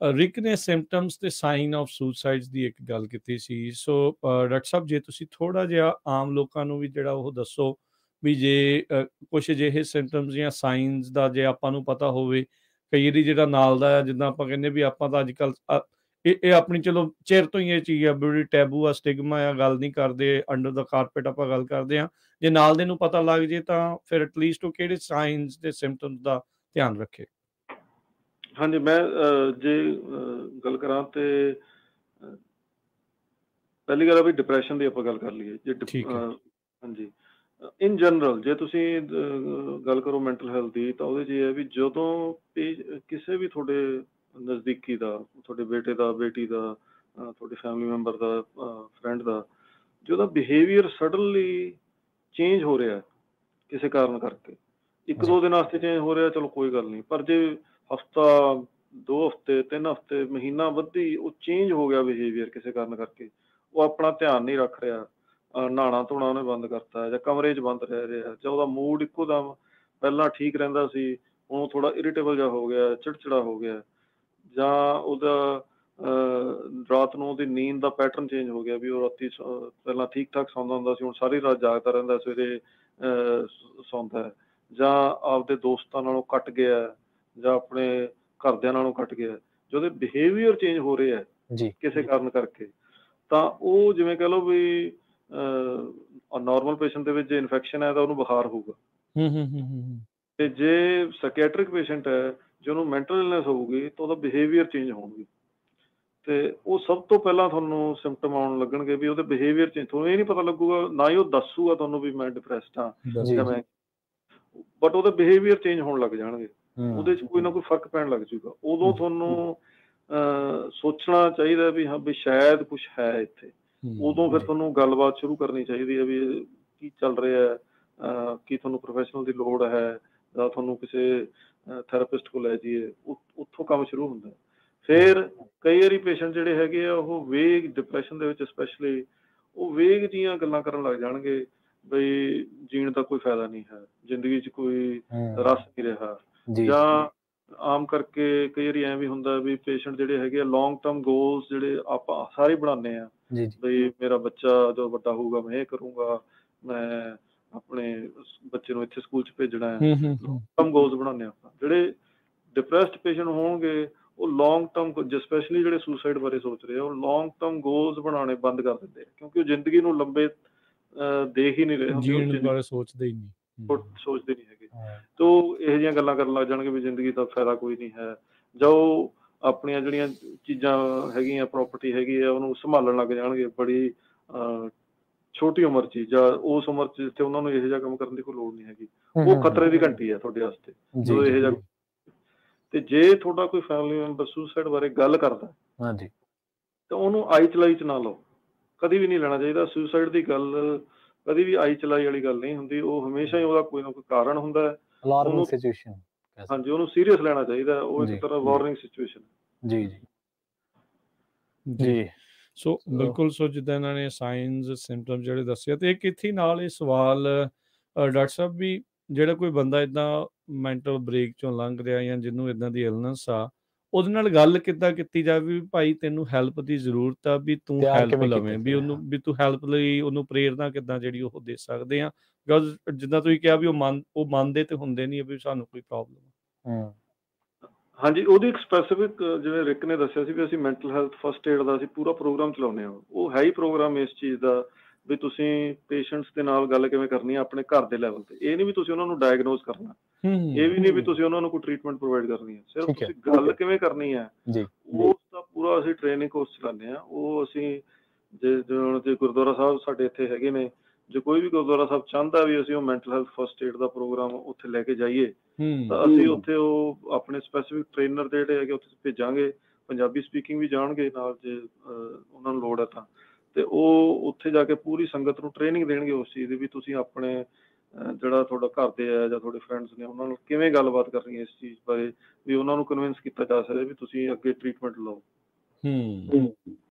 ਰਿਕ ਨੇ ਸਿੰਪਟਮਸ ਤੇ sign of ਸੁਸਾਈਡਸ ਦੀ ਇੱਕ ਗੱਲ ਕੀਤੀ ਸੀ। ਸੋ ਡਾਕਟਰ ਸਾਹਿਬ, ਜੇ ਤੁਸੀਂ ਥੋੜ੍ਹਾ ਜਿਹਾ ਆਮ ਲੋਕਾਂ ਨੂੰ ਵੀ ਜਿਹੜਾ ਉਹ ਦੱਸੋ ਵੀ ਜੇ ਕੁਛ ਅਜਿਹੇ ਸਿੰਪਟਮਸ ਜਾਂ ਸਾਈਨਸ ਦਾ ਜੇ ਆਪਾਂ ਨੂੰ ਪਤਾ ਹੋਵੇ, ਕਈ ਵਾਰੀ ਜਿਹੜਾ ਨਾਲ ਦਾ ਜਿੱਦਾਂ ਆਪਾਂ ਕਹਿੰਦੇ ਵੀ ਆਪਾਂ ਤਾਂ ਅੱਜ ਕੱਲ੍ਹ ਇਹ ਆਪਣੀ ਚਲੋ ਚਿਰ ਤੋਂ ਹੀ ਇਹ ਚੀਜ਼ ਆ, ਬੜੀ ਟੈਬੂ ਆ, ਸਟਿਗਮਾ ਆ, ਗੱਲ ਨਹੀਂ ਕਰਦੇ, ਅੰਡਰ ਦਾ ਕਾਰਪੇਟ ਆਪਾਂ ਗੱਲ ਕਰਦੇ ਹਾਂ। ਜੇ ਨਾਲ ਦੇ ਨੂੰ ਪਤਾ ਲੱਗ ਜੇ ਤਾਂ ਫਿਰ ਐਟਲੀਸਟ ਉਹ ਕਿਹੜੇ ਸਾਈਨਸ ਤੇ ਸਿੰਪਟਮਸ ਦਾ ਧਿਆਨ ਰੱਖੇ। ਹਾਂਜੀ, ਮੈਂ ਜੇ ਗੱਲ ਕਰਾਂ ਤੇ ਪਹਿਲੀ ਗੱਲ ਆ ਵੀ ਡਿਪਰੈਸ਼ਨ ਦੀ ਆਪਾਂ ਗੱਲ ਕਰ ਲਈਏ। ਜੇ ਹਾਂਜੀ, ਇਨ ਜਨਰਲ ਜੇ ਤੁਸੀਂ ਗੱਲ ਕਰੋ ਮੈਂਟਲ ਹੈਲਥ ਦੀ, ਤਾਂ ਉਹਦੇ 'ਚ ਇਹ ਹੈ ਵੀ ਜਦੋਂ ਕਿਸੇ ਵੀ ਤੁਹਾਡੇ ਨਜ਼ਦੀਕੀ ਦਾ, ਤੁਹਾਡੇ ਬੇਟੇ ਦਾ, ਬੇਟੀ ਦਾ, ਤੁਹਾਡੇ ਫੈਮਿਲੀ ਮੈਂਬਰ ਦਾ, ਫਰੈਂਡ ਦਾ, ਜੇ ਉਹਦਾ ਬਿਹੇਵੀਅਰ ਸਡਨਲੀ ਚੇਂਜ ਹੋ ਰਿਹਾ ਕਿਸੇ ਕਾਰਨ ਕਰਕੇ, 1-2 ਦਿਨ ਵਾਸਤੇ ਚੇਂਜ ਹੋ ਰਿਹਾ, ਚਲੋ ਕੋਈ ਗੱਲ ਨਹੀਂ। ਪਰ ਜੇ ਹਫ਼ਤਾ, 2 ਹਫ਼ਤੇ, 3 ਹਫ਼ਤੇ, ਮਹੀਨਾ ਵੱਧੀ ਉਹ ਚੇਂਜ ਹੋ ਗਿਆ ਬਿਹੇਵੀਅਰ ਕਿਸੇ ਕਾਰਨ ਕਰਕੇ, ਉਹ ਆਪਣਾ ਧਿਆਨ ਨਹੀਂ ਰੱਖ ਰਿਹਾ, ਨਹਾਉਣਾ ਧੋਣਾ ਉਹਨੇ ਬੰਦ ਕਰਤਾ, ਜਾਂ ਕਮਰੇ 'ਚ ਬੰਦ ਰਹਿ ਰਿਹਾ, ਜਾਂ ਉਹਦਾ ਮੂਡ ਇੱਕੋ ਦਮ ਪਹਿਲਾਂ ਠੀਕ ਰਹਿੰਦਾ ਸੀ, ਹੁਣ ਥੋੜ੍ਹਾ ਇਰੀਟੇਬਲ ਜਿਹਾ ਹੋ ਗਿਆ, ਚਿੜਚਿੜਾ ਹੋ ਗਿਆ, ਜਾਂ ਉਹਦਾ ਰਾਤ ਨੂੰ ਉਹਦੀ ਨੀਂਦ ਦਾ ਪੈਟਰਨ ਚੇਂਜ ਹੋ ਗਿਆ, ਵੀ ਉਹ ਰਾਤੀ ਪਹਿਲਾਂ ਠੀਕ ਠਾਕ ਸੌਂਦਾ ਹੁੰਦਾ ਸੀ, ਹੁਣ ਸਾਰੀ ਰਾਤ ਜਾਗਦਾ ਰਹਿੰਦਾ, ਸਵੇਰੇ ਸੌਂਦਾ, ਜਾਂ ਆਪਦੇ ਦੋਸਤਾਂ ਨਾਲੋਂ ਕੱਟ ਗਿਆ, ਜਾਂ ਆਪਣੇ ਘਰਦਿਆਂ ਨਾਲੋਂ ਕੱਟ ਗਿਆ, ਜੇ ਉਹਦੇ ਬਿਹੇਵੀਅਰ ਚੇਂਜ ਹੋ ਰਹੇ ਹੈ ਕਿਸੇ ਕਾਰਨ ਕਰਕੇ, ਤਾਂ ਉਹ ਜਿਵੇਂ ਕਹਿ ਲਓ ਵੀ ਨੋਰਮਲ ਪੇਸ਼ੈਂਟ ਦੇ ਵਿੱਚ ਜੇ ਇਨਫੈਕਸ਼ਨ ਹੈ ਤਾਂ ਉਹਨੂੰ ਬੁਖਾਰ ਹੋਊਗਾ, ਤੇ ਜੇ ਸਾਈਕੈਟ੍ਰਿਕ ਪੇਸ਼ੈਂਟ ਹੈ, ਜੇ ਉਹਨੂੰ ਮੈਂਟਲ ਇਲਨੈਸ ਹੋਊਗੀ, ਤਾਂ ਉਹਦਾ ਬਿਹੇਵੀਅਰ ਚੇਂਜ ਹੋਣਗੇ। ਤੇ ਉਹ ਸਭ ਤੋਂ ਪਹਿਲਾਂ ਤੁਹਾਨੂੰ ਸਿੰਪਟਮ ਆਉਣ ਲੱਗਣਗੇ ਵੀ ਉਹਦੇ ਬਿਹੇਵੀਅਰ ਚੇਂਜ। ਤੁਹਾਨੂੰ ਇਹ ਨਹੀਂ ਪਤਾ ਲੱਗੂਗਾ, ਨਾ ਹੀ ਉਹ ਦੱਸੂਗਾ ਤੁਹਾਨੂੰ ਵੀ ਮੈਂ ਡਿਪਰੈਸਡ ਹਾਂ ਜਾਂ ਮੈਂ, ਬਟ ਉਹਦੇ ਬਿਹੇਵੀਅਰ ਚੇਂਜ ਹੋਣ ਲੱਗ ਜਾਣਗੇ, ਉਹਦੇ 'ਚ ਕੋਈ ਨਾ ਕੋਈ ਫਰਕ ਪੈਣ ਲੱਗ ਜੂਗਾ। ਉਦੋਂ ਤੁਹਾਨੂੰ ਸੋਚਣਾ ਚਾਹੀਦਾ ਵੀ ਹਾਂ ਵੀ ਸ਼ਾਇਦ ਕੁਛ ਹੈ ਇੱਥੇ। ਉਦੋਂ ਫਿਰ ਤੁਹਾਨੂੰ ਗੱਲਬਾਤ ਸ਼ੁਰੂ ਕਰਨੀ ਚਾਹੀਦੀ ਹੈ ਵੀ ਕੀ ਚੱਲ ਰਿਹਾ, ਕੀ ਤੁਹਾਨੂੰ ਪ੍ਰੋਫੈਸ਼ਨਲ ਦੀ ਲੋੜ ਹੈ, ਜਾਂ ਤੁਹਾਨੂੰ ਕਿਸੇ ਥੈਰੇਪਿਸਟ ਕੋਲ ਲੈ ਜਾਈਏ, ਉੱਥੋਂ ਕੰਮ ਸ਼ੁਰੂ ਹੁੰਦਾ। ਫਿਰ ਕਈ ਵਾਰੀ ਪੇਸ਼ੈਂਟ ਜਿਹੜੇ ਹੈਗੇ ਆ ਉਹ ਵੇਗ ਡਿਪਰੈਸ਼ਨ ਦੇ ਵਿੱਚ ਸਪੈਸ਼ਲੀ, ਉਹ ਵੇਗ ਦੀਆਂ ਗੱਲਾਂ ਕਰਨ ਲੱਗ ਜਾਣਗੇ ਬਈ ਜੀਣ ਦਾ ਕੋਈ ਫਾਇਦਾ ਨਹੀਂ ਹੈ, ਜ਼ਿੰਦਗੀ 'ਚ ਕੋਈ ਰਸ ਨਹੀਂ ਰਿਹਾ, ਜਾਂ ਆਮ ਕਰਕੇ ਕਈ ਵਾਰੀ ਐਂ ਵੀ ਹੁੰਦਾ ਵੀ ਪੇਸ਼ੈਂਟ ਜਿਹੜੇ ਹੈਗੇ ਆ ਲੌਂਗ ਟਰਮ ਗੋਲਸ ਜਿਹੜੇ ਆਪਾਂ ਸਾਰੇ ਬਣਾਉਂਦੇ ਹਾਂ, ਬਈ ਮੇਰਾ ਬੱਚਾ ਜਦੋਂ ਵੱਡਾ ਹੋਊਗਾ ਮੈਂ ਇਹ ਕਰੂੰਗਾ, ਮੈਂ ਆਪਣੇ ਬੱਚੇ ਨੂੰ ਇੱਥੇ ਸਕੂਲ 'ਚ ਭੇਜਣਾ ਹੈ, ਲੌਂਗ ਟਰਮ ਗੋਲਸ ਬਣਾਉਂਦੇ ਆਪਾਂ। ਜਿਹੜੇ ਡਿਪਰੈਸਡ ਪੇਸ਼ੈਂਟ ਹੋਣਗੇ ਉਹ ਲੌਂਗ ਟਰਮ, ਸਪੈਸ਼ਲੀ ਜਿਹੜੇ ਸੁਸਾਈਡ ਬਾਰੇ ਸੋਚ ਰਹੇ ਆ, ਉਹ ਲੌਂਗ ਟਰਮ ਗੋਲਸ ਬਣਾਉਣੇ ਬੰਦ ਕਰ ਦਿੰਦੇ ਆ, ਕਿਉਂਕਿ ਉਹ ਜ਼ਿੰਦਗੀ ਨੂੰ ਲੰਬੇ ਦੇਖ ਹੀ ਨਹੀਂ ਰਹੇ, ਸੋਚਦੇ ਹੀ ਨਹੀਂ ਹੈਗੇ। ਤੇ ਉਹ ਇਹੋ ਜਿਹੀਆਂ ਗੱਲਾਂ ਕਰਨ ਲੱਗ ਜਾਣਗੇ ਵੀ ਜ਼ਿੰਦਗੀ ਦਾ ਫਾਇਦਾ ਕੋਈ ਨਹੀਂ ਹੈ, ਜਾਂ ਉਹ ਆਪਣੀਆਂ ਜਿਹੜੀਆਂ ਚੀਜ਼ਾਂ ਹੈਗੀਆਂ, ਪ੍ਰਾਪਰਟੀ ਹੈਗੀ ਆ, ਉਹਨੂੰ ਸੰਭਾਲਣ ਲੱਗ ਜਾਣਗੇ ਬੜੀ ਛੋਟੀ ਉਮਰ 'ਚ, ਜਾਂ ਉਸ ਉਮਰ 'ਚ ਜਿੱਥੇ ਉਹਨਾਂ ਨੂੰ ਇਹੋ ਜਿਹਾ ਕੰਮ ਕਰਨ ਦੀ ਕੋਈ ਲੋੜ ਨਹੀਂ ਹੈਗੀ। ਉਹ ਖਤਰੇ ਦੀ ਘੰਟੀ ਹੈ ਤੁਹਾਡੇ ਵਾਸਤੇ ਜਦੋਂ ਇਹੋ ਜਿਹਾ। ਤੇ ਜੇ ਤੁਹਾਡਾ ਕੋਈ ਫੈਮਿਲੀ ਮੈਂਬਰ ਸੁਸਾਈਡ ਬਾਰੇ ਗੱਲ ਕਰਦਾ ਤਾਂ ਉਹਨੂੰ ਆਈ ਚਲਾਈ 'ਚ ਨਾ ਲਓ, ਕਦੀ ਵੀ ਨਹੀਂ ਲੈਣਾ ਚਾਹੀਦਾ। ਸੁਸਾਈਡ ਦੀ ਗੱਲ ਕਦੀ ਵੀ ਆਈ ਚਲਾਈ ਵਾਲੀ ਗੱਲ ਨਹੀਂ ਹੁੰਦੀ, ਉਹ ਹਮੇਸ਼ਾ ਹੀ ਉਹਦਾ ਕੋਈ ਨਾ ਕੋਈ ਕਾਰਨ ਹੁੰਦਾ ਹੈ। ਹਾਂਜੀ, ਉਹਨੂੰ ਸੀਰੀਅਸ ਲੈਣਾ ਚਾਹੀਦਾ, ਉਹ ਇੱਕ ਤਰ੍ਹਾਂ ਵਾਰਨਿੰਗ ਸਿਚੁਏਸ਼ਨ। ਜੀ ਸੋ ਬਿਲਕੁਲ। ਸੋ ਜਿੱਦਾਂ ਇਹਨਾਂ ਨੇ ਸਾਈਨਸ ਸਿੰਪਟਮ ਜਿਹੜੇ ਦੱਸੇ, ਤੇ ਇੱਕ ਇੱਥੇ ਨਾਲ ਇਹ ਸਵਾਲ ਡਾਕਟਰ ਸਾਹਿਬ ਵੀ ਜਿਹੜਾ ਕੋਈ ਬੰਦਾ ਇੱਦਾਂ ਮੈਂਟਲ ਬ੍ਰੇਕ 'ਚੋਂ ਲੰਘ ਰਿਹਾ, ਜਾਂ ਜਿਹਨੂੰ ਇੱਦਾਂ ਦੀ ਇਲਨੈਸ ਆ, ਉਹਦੇ ਨਾਲ ਗੱਲ ਕਿੱਦਾਂ ਕੀਤੀ ਜਾਵੇ ਵੀ ਭਾਈ ਤੈਨੂੰ ਹੈਲਪ ਦੀ ਜ਼ਰੂਰਤ ਆ, ਵੀ ਤੂੰ ਹੈਲਪ ਲਵੇਂ, ਵੀ ਉਹਨੂੰ ਵੀ ਤੂੰ ਹੈਲਪ ਲਈ ਉਹਨੂੰ ਪ੍ਰੇਰਨਾ ਕਿੱਦਾਂ ਜਿਹੜੀ ਉਹ ਦੇ ਸਕਦੇ ਆ, ਬਿਕੋਜ਼ ਜਿੱਦਾਂ ਤੁਸੀਂ ਕਿਹਾ ਵੀ ਉਹ ਮੰਨਦੇ ਤੇ ਹੁੰਦੇ ਨਹੀਂ ਵੀ ਸਾਨੂੰ ਕੋਈ ਪ੍ਰੋਬਲਮ। ਹਾਂਜੀ, ਉਹਦੀ ਇੱਕ ਸਪੈਸੀਫਿਕ, ਜਿਵੇਂ ਰਿਕ ਨੇ ਦੱਸਿਆ ਸੀ ਵੀ ਅਸੀਂ ਮੈਂਟਲ ਹੈਲਥ ਫਸਟ ਏਡ ਦਾ ਅਸੀਂ ਪੂਰਾ ਪ੍ਰੋਗਰਾਮ ਚਲਾਉਂਦੇ ਹਾਂ। ਉਹ ਹੈ ਹੀ ਪ੍ਰੋਗਰਾਮ ਇਸ ਚੀਜ਼ ਦਾ ਵੀ ਤੁਸੀਂ ਪੇਸ਼ੈਂਟਸ ਦੇ ਨਾਲ ਗੱਲ ਕਿਵੇਂ ਕਰਨੀ ਹੈ ਆਪਣੇ ਘਰ ਦੇ ਲੈਵਲ ਤੇ। ਇਹ ਨਹੀਂ ਵੀ ਤੁਸੀਂ ਉਹਨਾਂ ਨੂੰ ਡਾਇਗਨੋਜ਼ ਕਰਨਾ, ਇਹ ਵੀ ਨਹੀਂ ਵੀ ਤੁਸੀਂ ਉਹਨਾਂ ਨੂੰ ਕੋਈ ਟਰੀਟਮੈਂਟ ਪ੍ਰੋਵਾਈਡ ਕਰਨੀ ਹੈ, ਸਿਰਫ ਤੁਸੀਂ ਗੱਲ ਕਿਵੇਂ ਕਰਨੀ ਹੈ ਉਸ ਦਾ ਪੂਰਾ ਅਸੀਂ ਟ੍ਰੇਨਿੰਗ ਕੋਰਸ ਚਲਾਉਂਦੇ ਹਾਂ। ਉਹ ਅਸੀਂ ਜੇ ਗੁਰਦੁਆਰਾ ਸਾਹਿਬ ਸਾਡੇ ਇੱਥੇ ਹੈਗੇ ਨੇ, ਜੇ ਕੋਈ ਵੀ ਗੁਰਦੁਆਰਾ ਸਾਹਿਬ ਚਾਹੁੰਦਾ ਵੀ ਅਸੀਂ ਉਹ ਮੈਂਟਲ ਹੈਲਥ ਫਸਟ ਏਡ ਦਾ ਪ੍ਰੋਗਰਾਮ ਉੱਥੇ ਲੈ ਕੇ ਜਾਈਏ, ਤਾਂ ਅਸੀਂ ਉੱਥੇ ਉਹ ਆਪਣੇ ਸਪੈਸੀਫਿਕ ਟ੍ਰੇਨਰ ਦੇ ਜਿਹੜੇ ਹੈਗੇ ਉੱਥੇ ਭੇਜਾਂਗੇ, ਪੰਜਾਬੀ ਸਪੀਕਿੰਗ ਵੀ ਜਾਣਗੇ ਨਾਲ ਜੇ ਉਹਨਾਂ ਨੂੰ ਲੋੜ ਹੈ ਤਾਂ। ਤੇ ਉਹ ਉੱਥੇ ਜਾ ਕੇ ਪੂਰੀ ਸੰਗਤ ਨੂੰ ਟ੍ਰੇਨਿੰਗ ਦੇਣਗੇ ਉਸ ਚੀਜ਼ ਦੀ, ਵੀ ਤੁਸੀਂ ਆਪਣੇ ਜਿਹੜਾ ਤੁਹਾਡਾ ਘਰ ਦੇ ਹੈ ਜਾਂ ਤੁਹਾਡੇ ਫਰੈਂਡਸ ਨੇ ਉਹਨਾਂ ਨੂੰ ਕਿਵੇਂ ਗੱਲਬਾਤ ਕਰਨੀ ਹੈ ਇਸ ਚੀਜ਼ ਬਾਰੇ, ਵੀ ਉਹਨਾਂ ਨੂੰ ਕਨਵਿੰਸ ਕੀਤਾ ਜਾ ਸਕੇ ਵੀ ਤੁਸੀਂ ਅੱਗੇ ਟਰੀਟਮੈਂਟ ਲਓ।